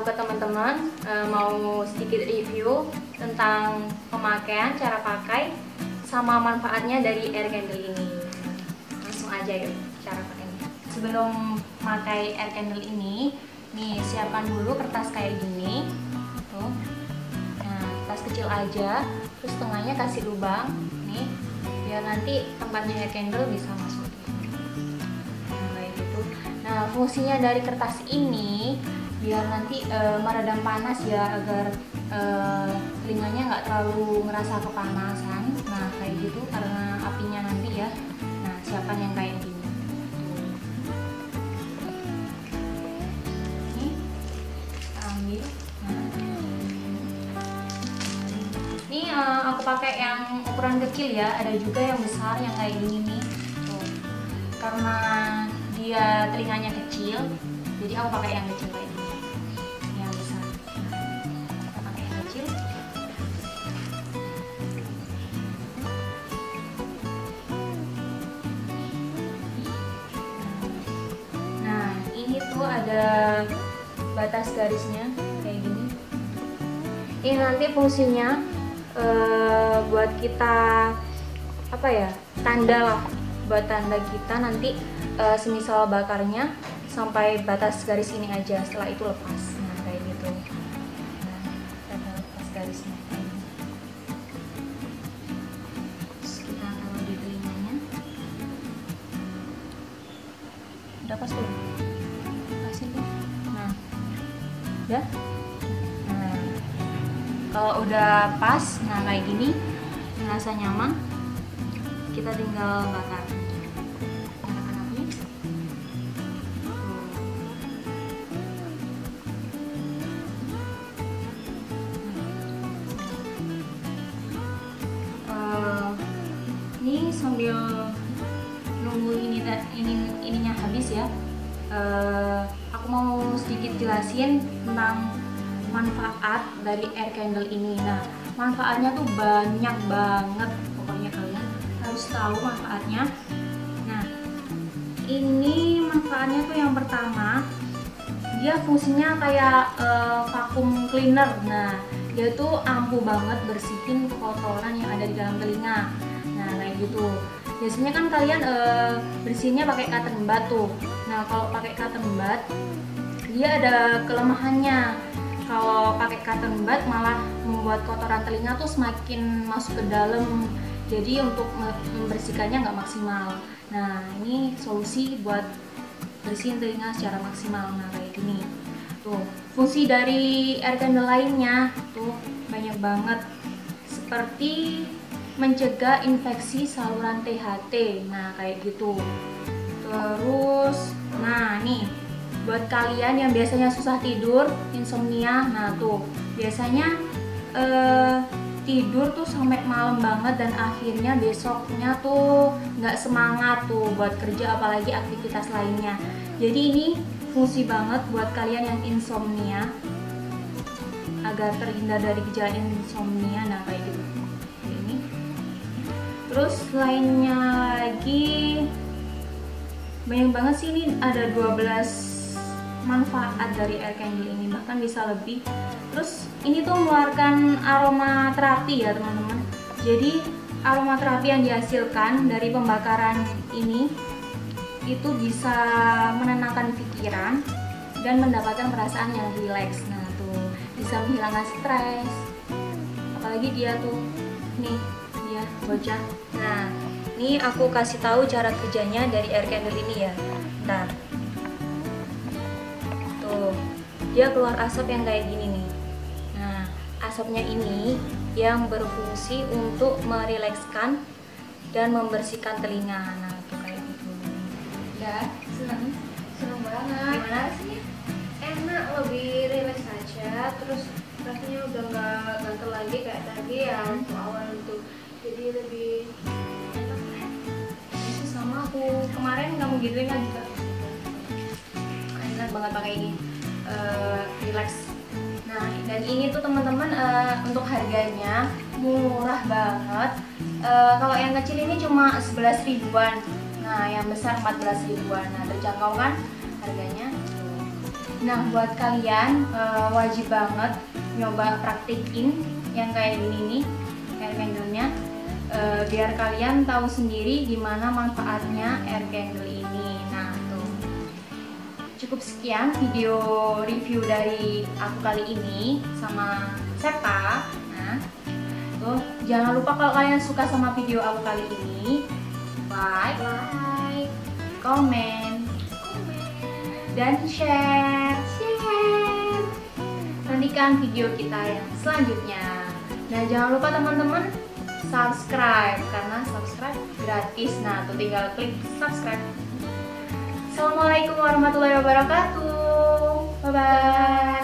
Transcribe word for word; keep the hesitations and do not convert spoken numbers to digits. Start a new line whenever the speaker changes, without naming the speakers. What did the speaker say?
ke teman-teman, uh, mau sedikit review tentang pemakaian, cara pakai, sama manfaatnya dari air candle ini. Langsung aja yuk cara pakainya. Sebelum pakai air candle ini, nih siapkan dulu kertas kayak gini, tuh. Nah, kertas kecil aja, terus tengahnya kasih lubang, nih, biar nanti tempatnya air candle bisa masuk. Nah, fungsinya dari kertas ini biar nanti e, meredam panas ya, agar e, telinganya nggak terlalu ngerasa kepanasan. Nah, kayak gitu karena apinya nanti ya. Nah, siapkan yang kayak gini. Ini kita ambil. Nah. Ini e, aku pakai yang ukuran kecil ya. Ada juga yang besar yang kayak gini nih. Tuh. Karena dia telinganya kecil, jadi aku pakai yang kecil kayak gini, yang besar. Nah, kita pakai yang kecil. Nah, ini tuh ada batas garisnya kayak gini. Ini nanti fungsinya uh, buat kita apa ya, tanda lah, buat tanda kita nanti Uh, semisal bakarnya sampai batas garis ini aja, setelah itu lepas. Nah, kayak gitu. Nah, kita lepas garisnya. Terus kita taruh di telinganya. Udah pas belum? Pasin tuh. Nah, udah. Nah, kalau udah pas, nah kayak gini, merasa nyaman, kita tinggal bakar. Ini sambil nunggu ini ini ininya habis ya, uh, aku mau sedikit jelasin tentang manfaat dari air candle ini. Nah, manfaatnya tuh banyak banget, pokoknya kalian harus tahu manfaatnya. Nah, ini manfaatnya tuh yang pertama, dia fungsinya kayak uh, vacuum cleaner. Nah, dia tuh ampuh banget bersihin kotoran yang ada di dalam telinga. Nah, kayak gitu. Biasanya kan kalian e, bersihinnya pakai cotton bud tuh. Nah, kalau pakai cotton bud, dia ada kelemahannya. Kalau pakai cotton bud malah membuat kotoran telinga tuh semakin masuk ke dalam. Jadi untuk membersihkannya nggak maksimal. Nah, ini solusi buat bersihin telinga secara maksimal. Nah, kayak gini. Tuh, fungsi dari air candle lainnya tuh banyak banget. Seperti mencegah infeksi saluran T H T, nah kayak gitu. Terus, nah nih, buat kalian yang biasanya susah tidur, insomnia, nah tuh biasanya eh, tidur tuh sampai malam banget dan akhirnya besoknya tuh nggak semangat tuh buat kerja apalagi aktivitas lainnya. Jadi ini fungsi banget buat kalian yang insomnia, agar terhindar dari gejala insomnia, nah kayak gitu. Terus lainnya lagi banyak banget sih, ini ada dua belas manfaat dari air candle ini, bahkan bisa lebih. Terus ini tuh mengeluarkan aroma terapi ya teman-teman. Jadi aroma terapi yang dihasilkan dari pembakaran ini itu bisa menenangkan pikiran dan mendapatkan perasaan yang rileks. Nah tuh bisa menghilangkan stres, apalagi dia tuh nih ya bocah. Nah, ini aku kasih tahu cara kerjanya dari air candle ini ya. Bentar. Tuh, dia keluar asap yang kayak gini nih. Nah, asapnya ini yang berfungsi untuk merilekskan dan membersihkan telinga. Nah, tuh kayak gitu.
Ya, seneng, seneng banget.
Gimana sih?
Enak, lebih rileks aja. Terus rasanya udah nggak gatel lagi kayak tadi ya waktu awal itu. Jadi lebih enak.
Itu sama aku kemarin kamu gituin kan juga. Enak banget pakai ini, uh, relax. Nah, dan ini tuh teman-teman uh, untuk harganya murah banget. Uh, kalau yang kecil ini cuma sebelas ribuan. Nah, yang besar empat belas ribuan. Nah, terjangkau kan harganya? Nah, buat kalian uh, wajib banget nyoba praktekin yang kayak gini nih air candle-nya, uh, biar kalian tahu sendiri gimana manfaatnya air candle ini. Nah, tuh. Cukup sekian video review dari aku kali ini sama Sepa. Nah, tuh, jangan lupa kalau kalian suka sama video aku kali ini, like,
Like,
comment, dan share, share. Nantikan video kita yang selanjutnya. Dan jangan lupa teman-teman subscribe, karena subscribe gratis. Nah, tuh tinggal klik subscribe. Assalamualaikum warahmatullahi wabarakatuh. Bye bye.